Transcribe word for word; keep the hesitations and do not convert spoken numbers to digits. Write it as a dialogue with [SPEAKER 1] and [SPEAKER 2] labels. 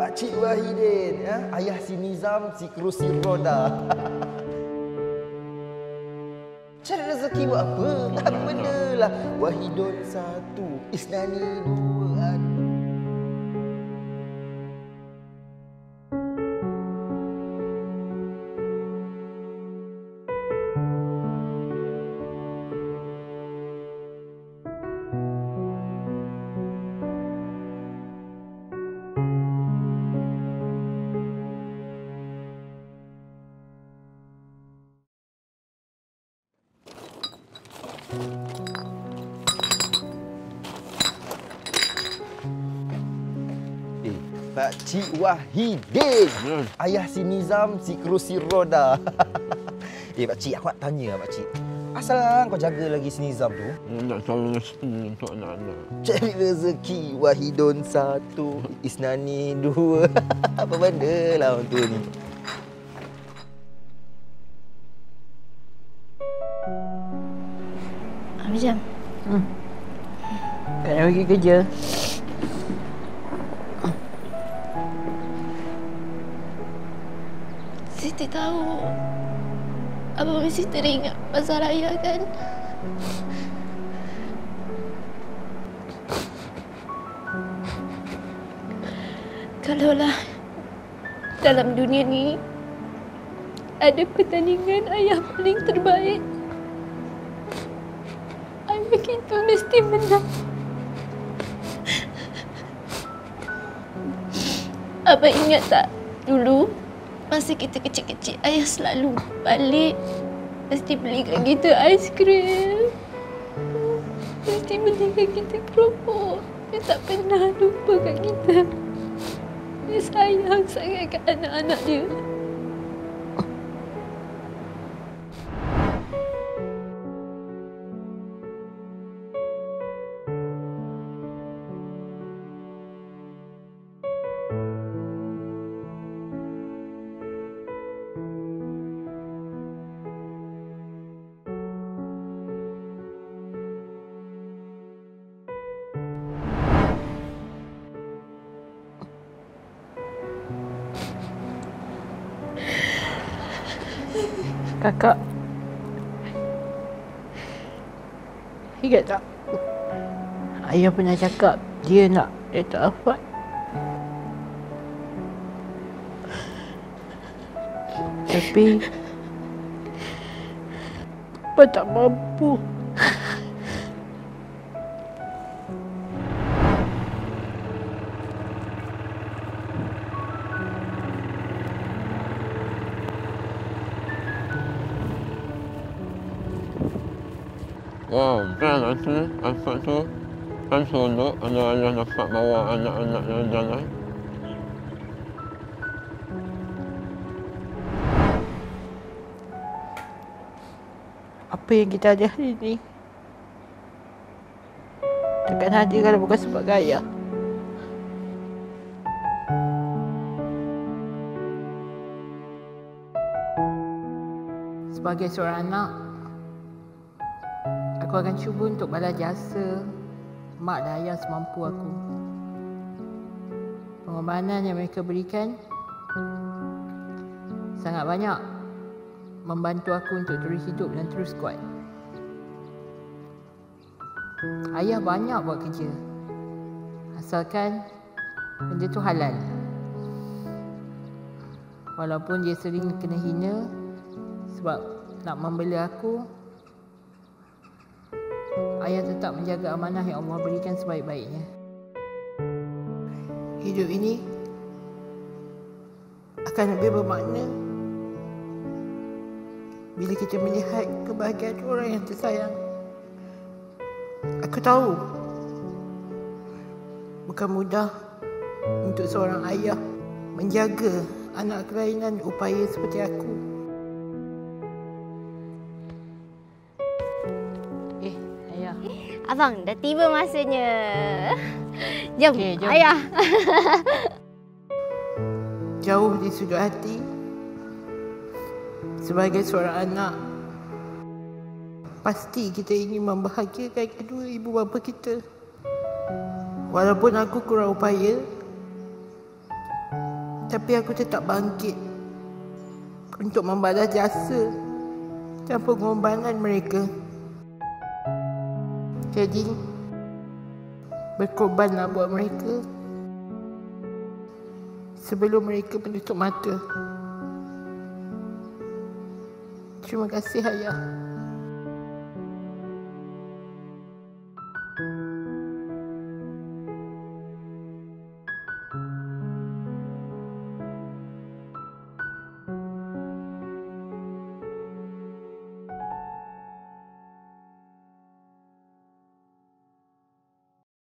[SPEAKER 1] Pakcik Wahidin, ya? Ayah si Nizam, si kerusi roda. Cari rezeki buat apa? Apa benda lah. Wahidun satu, Isnani dua. Pakcik Wahidin, hmm. Ayah si Nizam, si kerusi roda. Eh pakcik, aku nak tanya pakcik. Asal kau jaga lagi si Nizam tu?
[SPEAKER 2] Nak cari rezeki untuk anak-anak.
[SPEAKER 1] Cari rezeki, Wahidun satu, Isnani dua. Apa benda lah orang tua ni?
[SPEAKER 3] Macam?
[SPEAKER 4] Hmm. Kak nak pergi kerja.
[SPEAKER 3] Siti tahu Abang mesti teringat pasal ayah kan? Kalaulah dalam dunia ni ada pertandingan ayah paling terbaik, ayah kita mesti menang. Abang ingat tak dulu masa kita kecil-kecil, ayah selalu balik mesti belikan kita aiskrim, mesti belikan kita keropok. Dia tak pernah lupakan kita. Dia sayang sangat kat anak-anak dia.
[SPEAKER 4] Kakak, ingat tak? Ayah pernah cakap dia nak letak Afat. Tapi Apa tak mampu.
[SPEAKER 2] Wow, kan nanti Hasrat tu kan seronok ayah-ayah dapat bawa anak-anaknya jalan.
[SPEAKER 4] Apa yang kita ada hari ini takkan ada kalau bukan sebab ayah. Sebagai seorang anak, aku akan cuba untuk balas jasa mak dan ayah semampu aku. Pengorbanan yang mereka berikan sangat banyak membantu aku untuk terus hidup dan terus kuat. Ayah banyak buat kerja, asalkan benda tu halal. Walaupun dia sering kena hina sebab nak membela aku, ayah tetap menjaga amanah yang Allah berikan sebaik-baiknya. Hidup ini akan lebih bermakna bila kita melihat kebahagiaan orang yang tersayang. Aku tahu bukan mudah untuk seorang ayah menjaga anak kelainan upaya seperti aku. Eh, ayah.
[SPEAKER 5] Abang, dah tiba masanya. Jom,
[SPEAKER 4] okay, jom.
[SPEAKER 5] ayah.
[SPEAKER 4] Jauh di sudut hati, sebagai seorang anak, pasti kita ingin membahagiakan kedua ibu bapa kita. Walaupun aku kurang upaya, Tapi aku tetap bangkit untuk membalas jasa dan pengorbanan mereka. Jadi, berkorbanlah buat mereka sebelum mereka menutup mata. Terima kasih, Ayah.